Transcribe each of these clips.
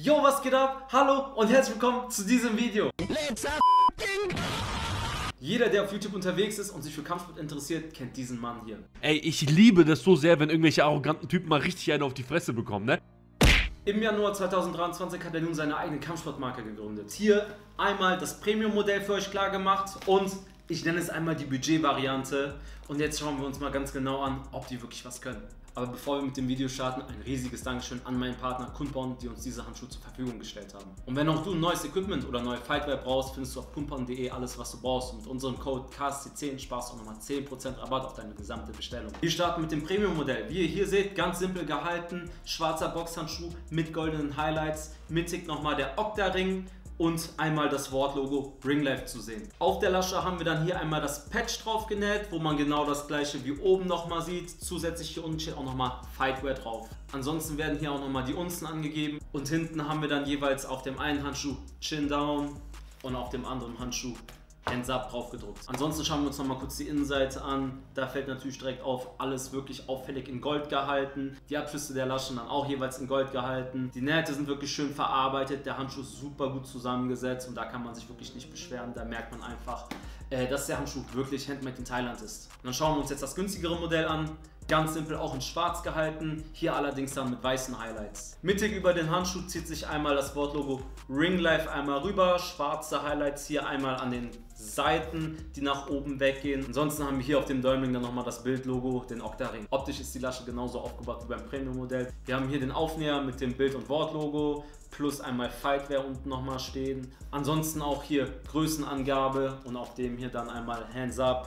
Yo, was geht ab? Hallo und herzlich willkommen zu diesem Video. Jeder, der auf YouTube unterwegs ist und sich für Kampfsport interessiert, kennt diesen Mann hier. Ey, ich liebe das so sehr, wenn irgendwelche arroganten Typen mal richtig einen auf die Fresse bekommen, ne? Im Januar 2023 hat er nun seine eigene Kampfsportmarke gegründet. Hier einmal das Premium-Modell für euch klar gemacht und ich nenne es einmal die Budget-Variante. Und jetzt schauen wir uns mal ganz genau an, ob die wirklich was können. Aber bevor wir mit dem Video starten, ein riesiges Dankeschön an meinen Partner Kunpon, die uns diese Handschuhe zur Verfügung gestellt haben. Und wenn auch du ein neues Equipment oder neue Fightwear brauchst, findest du auf kunpon.de alles, was du brauchst. Und mit unserem Code KSC10 sparst du nochmal 10% Rabatt auf deine gesamte Bestellung. Wir starten mit dem Premium-Modell. Wie ihr hier seht, ganz simpel gehalten, schwarzer Boxhandschuh mit goldenen Highlights, mittig nochmal der Okta-Ring und einmal das Wortlogo Ringlife zu sehen. Auf der Lasche haben wir dann hier einmal das Patch drauf genäht, wo man genau das gleiche wie oben nochmal sieht. Zusätzlich hier unten steht auch nochmal Fightwear drauf. Ansonsten werden hier auch nochmal die Unzen angegeben und hinten haben wir dann jeweils auf dem einen Handschuh Chin Down und auf dem anderen Handschuh Hands Up drauf gedruckt. Ansonsten schauen wir uns noch mal kurz die Innenseite an. Da fällt natürlich direkt auf, alles wirklich auffällig in Gold gehalten. Die Abschlüsse der Laschen dann auch jeweils in Gold gehalten. Die Nähte sind wirklich schön verarbeitet. Der Handschuh ist super gut zusammengesetzt und da kann man sich wirklich nicht beschweren. Da merkt man einfach, dass der Handschuh wirklich handmade in Thailand ist. Und dann schauen wir uns jetzt das günstigere Modell an. Ganz simpel auch in schwarz gehalten, hier allerdings dann mit weißen Highlights. Mittig über den Handschuh zieht sich einmal das Wortlogo Ringlife einmal rüber, schwarze Highlights hier einmal an den Seiten, die nach oben weggehen. Ansonsten haben wir hier auf dem Däumling dann nochmal das Bildlogo, den Okta-Ring. Optisch ist die Lasche genauso aufgebaut wie beim Premium-Modell. Wir haben hier den Aufnäher mit dem Bild- und Wortlogo, plus einmal Fightwear unten nochmal stehen. Ansonsten auch hier Größenangabe und auf dem hier dann einmal Hands Up.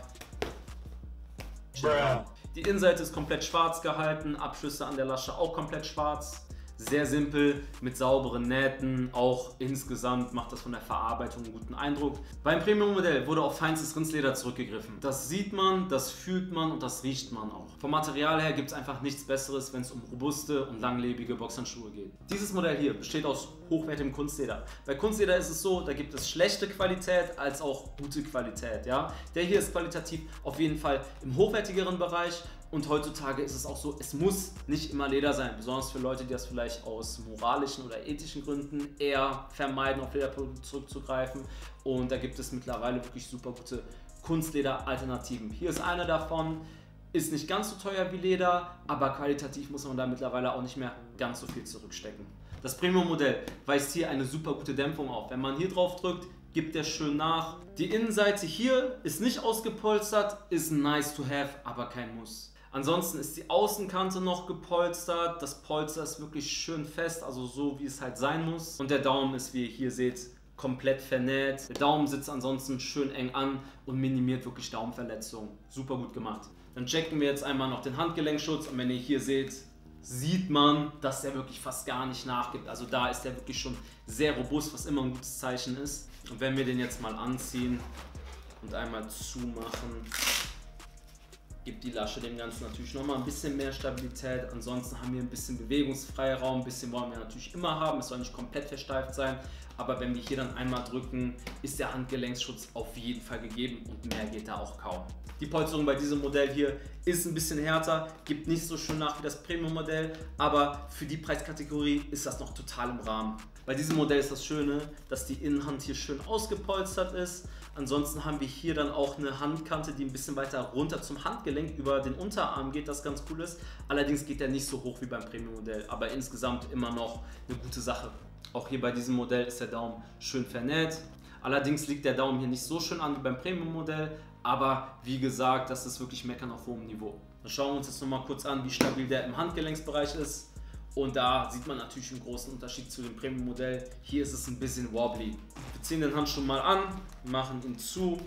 Die Innenseite ist komplett schwarz gehalten, Abschlüsse an der Lasche auch komplett schwarz. Sehr simpel, mit sauberen Nähten, auch insgesamt macht das von der Verarbeitung einen guten Eindruck. Beim Premium-Modell wurde auf feinstes Rindsleder zurückgegriffen. Das sieht man, das fühlt man und das riecht man auch. Vom Material her gibt es einfach nichts Besseres, wenn es um robuste und langlebige Boxhandschuhe geht. Dieses Modell hier besteht aus hochwertigem Kunstleder. Bei Kunstleder ist es so, da gibt es schlechte Qualität als auch gute Qualität. Ja? Der hier ist qualitativ auf jeden Fall im hochwertigeren Bereich. Und heutzutage ist es auch so, es muss nicht immer Leder sein, besonders für Leute, die das vielleicht aus moralischen oder ethischen Gründen eher vermeiden, auf Lederprodukte zurückzugreifen. Und da gibt es mittlerweile wirklich super gute Kunstleder-Alternativen. Hier ist eine davon, ist nicht ganz so teuer wie Leder, aber qualitativ muss man da mittlerweile auch nicht mehr ganz so viel zurückstecken. Das Premium-Modell weist hier eine super gute Dämpfung auf. Wenn man hier drauf drückt, gibt der schön nach. Die Innenseite hier ist nicht ausgepolstert, ist nice to have, aber kein Muss. Ansonsten ist die Außenkante noch gepolstert, das Polster ist wirklich schön fest, also so wie es halt sein muss. Und der Daumen ist, wie ihr hier seht, komplett vernäht. Der Daumen sitzt ansonsten schön eng an und minimiert wirklich Daumenverletzungen. Super gut gemacht. Dann checken wir jetzt einmal noch den Handgelenkschutz und wenn ihr hier seht, sieht man, dass der wirklich fast gar nicht nachgibt. Also da ist der wirklich schon sehr robust, was immer ein gutes Zeichen ist. Und wenn wir den jetzt mal anziehen und einmal zumachen, gibt die Lasche dem Ganzen natürlich nochmal ein bisschen mehr Stabilität. Ansonsten haben wir ein bisschen Bewegungsfreiraum, ein bisschen wollen wir natürlich immer haben. Es soll nicht komplett versteift sein, aber wenn wir hier dann einmal drücken, ist der Handgelenksschutz auf jeden Fall gegeben und mehr geht da auch kaum. Die Polsterung bei diesem Modell hier ist ein bisschen härter, gibt nicht so schön nach wie das Premium-Modell, aber für die Preiskategorie ist das noch total im Rahmen. Bei diesem Modell ist das Schöne, dass die Innenhand hier schön ausgepolstert ist. Ansonsten haben wir hier dann auch eine Handkante, die ein bisschen weiter runter zum Handgelenk über den Unterarm geht, das ganz cool ist. Allerdings geht der nicht so hoch wie beim Premium-Modell, aber insgesamt immer noch eine gute Sache. Auch hier bei diesem Modell ist der Daumen schön vernäht. Allerdings liegt der Daumen hier nicht so schön an wie beim Premium-Modell, aber wie gesagt, das ist wirklich Meckern auf hohem Niveau. Dann schauen wir uns jetzt nochmal kurz an, wie stabil der im Handgelenksbereich ist. Und da sieht man natürlich einen großen Unterschied zu dem Premium-Modell. Hier ist es ein bisschen wobbly. Wir ziehen den Handschuh mal an, machen ihn zu.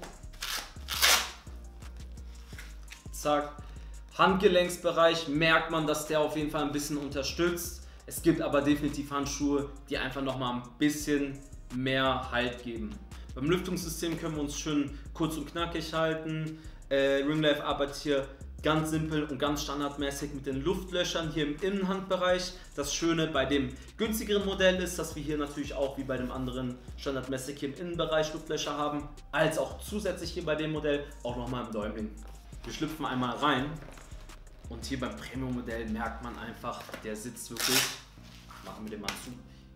Zack. Handgelenksbereich merkt man, dass der auf jeden Fall ein bisschen unterstützt. Es gibt aber definitiv Handschuhe, die einfach nochmal ein bisschen mehr Halt geben. Beim Lüftungssystem können wir uns schön kurz und knackig halten. Ringlife arbeitet hier ganz simpel und ganz standardmäßig mit den Luftlöchern hier im Innenhandbereich. Das Schöne bei dem günstigeren Modell ist, dass wir hier natürlich auch wie bei dem anderen standardmäßig hier im Innenbereich Luftlöcher haben, als auch zusätzlich hier bei dem Modell auch nochmal im Däumling. Wir schlüpfen einmal rein und hier beim Premium-Modell merkt man einfach, der sitzt wirklich, machen wir den mal zu,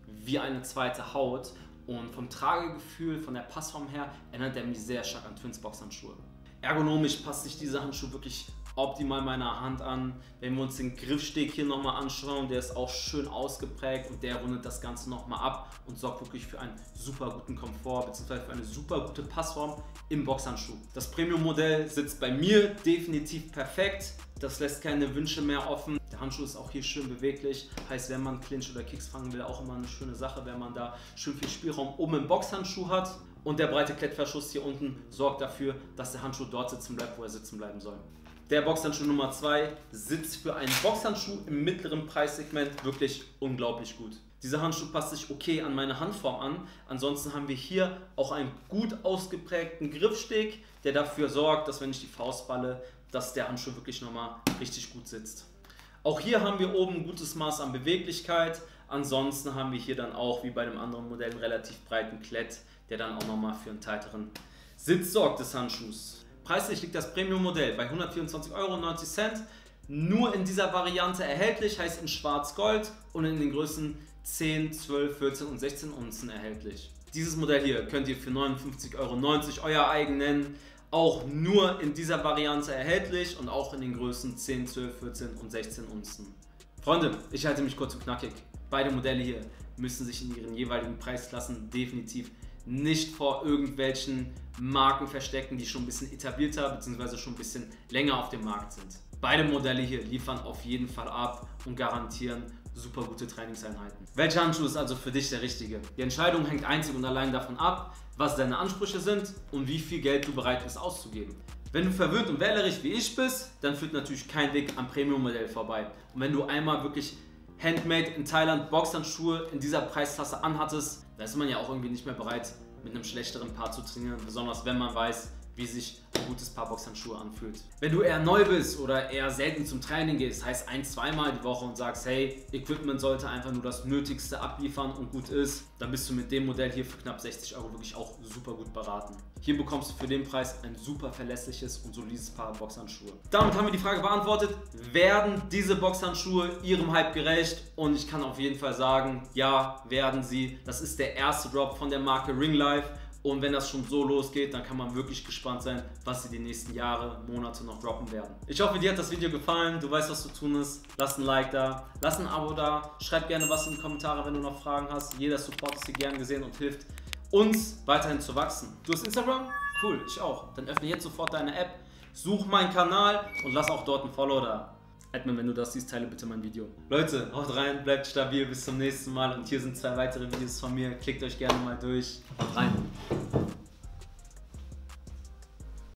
wie eine zweite Haut. Und vom Tragegefühl, von der Passform her, erinnert er mich sehr stark an Twins Boxhandschuhe. Ergonomisch passt sich dieser Handschuh wirklich optimal meiner Hand an. Wenn wir uns den Griffsteg hier nochmal anschauen, der ist auch schön ausgeprägt und der rundet das Ganze nochmal ab und sorgt wirklich für einen super guten Komfort bzw. für eine super gute Passform im Boxhandschuh. Das Premium-Modell sitzt bei mir definitiv perfekt. Das lässt keine Wünsche mehr offen. Der Handschuh ist auch hier schön beweglich. Heißt, wenn man Clinch oder Kicks fangen will, auch immer eine schöne Sache, wenn man da schön viel Spielraum oben im Boxhandschuh hat. Und der breite Klettverschluss hier unten sorgt dafür, dass der Handschuh dort sitzen bleibt, wo er sitzen bleiben soll. Der Boxhandschuh Nummer 2 sitzt für einen Boxhandschuh im mittleren Preissegment wirklich unglaublich gut. Dieser Handschuh passt sich okay an meine Handform an. Ansonsten haben wir hier auch einen gut ausgeprägten Griffsteg, der dafür sorgt, dass wenn ich die Faust balle, dass der Handschuh wirklich nochmal richtig gut sitzt. Auch hier haben wir oben ein gutes Maß an Beweglichkeit. Ansonsten haben wir hier dann auch, wie bei dem anderen Modell, einen relativ breiten Klett, der dann auch nochmal für einen tighteren Sitz sorgt des Handschuhs. Preislich liegt das Premium-Modell bei 124,90 €, nur in dieser Variante erhältlich, heißt in Schwarz-Gold und in den Größen 10, 12, 14 und 16 Unzen erhältlich. Dieses Modell hier könnt ihr für 59,90 € euer eigen nennen, auch nur in dieser Variante erhältlich und auch in den Größen 10, 12, 14 und 16 Unzen. Freunde, ich halte mich kurz und knackig. Beide Modelle hier müssen sich in ihren jeweiligen Preisklassen definitiv nicht vor irgendwelchen Marken verstecken, die schon ein bisschen etablierter bzw. schon ein bisschen länger auf dem Markt sind. Beide Modelle hier liefern auf jeden Fall ab und garantieren super gute Trainingseinheiten. Welcher Handschuh ist also für dich der richtige? Die Entscheidung hängt einzig und allein davon ab, was deine Ansprüche sind und wie viel Geld du bereit bist auszugeben. Wenn du verwöhnt und wählerisch wie ich bist, dann führt natürlich kein Weg am Premium-Modell vorbei. Und wenn du einmal wirklich Handmade in Thailand Boxhandschuhe in dieser Preisklasse anhattest, da ist man ja auch irgendwie nicht mehr bereit, mit einem schlechteren Paar zu trainieren, besonders wenn man weiß, wie sich ein gutes Paar Boxhandschuhe anfühlt. Wenn du eher neu bist oder eher selten zum Training gehst, heißt 1-2 Mal die Woche und sagst, hey, Equipment sollte einfach nur das Nötigste abliefern und gut ist, dann bist du mit dem Modell hier für knapp 60 € wirklich auch super gut beraten. Hier bekommst du für den Preis ein super verlässliches und solides Paar Boxhandschuhe. Damit haben wir die Frage beantwortet, werden diese Boxhandschuhe ihrem Hype gerecht? Und ich kann auf jeden Fall sagen, ja, werden sie. Das ist der erste Drop von der Marke Ringlife. Und wenn das schon so losgeht, dann kann man wirklich gespannt sein, was sie die nächsten Jahre, Monate noch droppen werden. Ich hoffe, dir hat das Video gefallen. Du weißt, was zu tun ist. Lass ein Like da, lass ein Abo da. Schreib gerne was in die Kommentare, wenn du noch Fragen hast. Jeder Support ist dir gern gesehen und hilft uns weiterhin zu wachsen. Du hast Instagram? Cool, ich auch. Dann öffne jetzt sofort deine App, such meinen Kanal und lass auch dort ein Follow da. Admin, wenn du das siehst, teile bitte mein Video. Leute, haut rein, bleibt stabil, bis zum nächsten Mal. Und hier sind 2 weitere Videos von mir. Klickt euch gerne mal durch. Haut rein.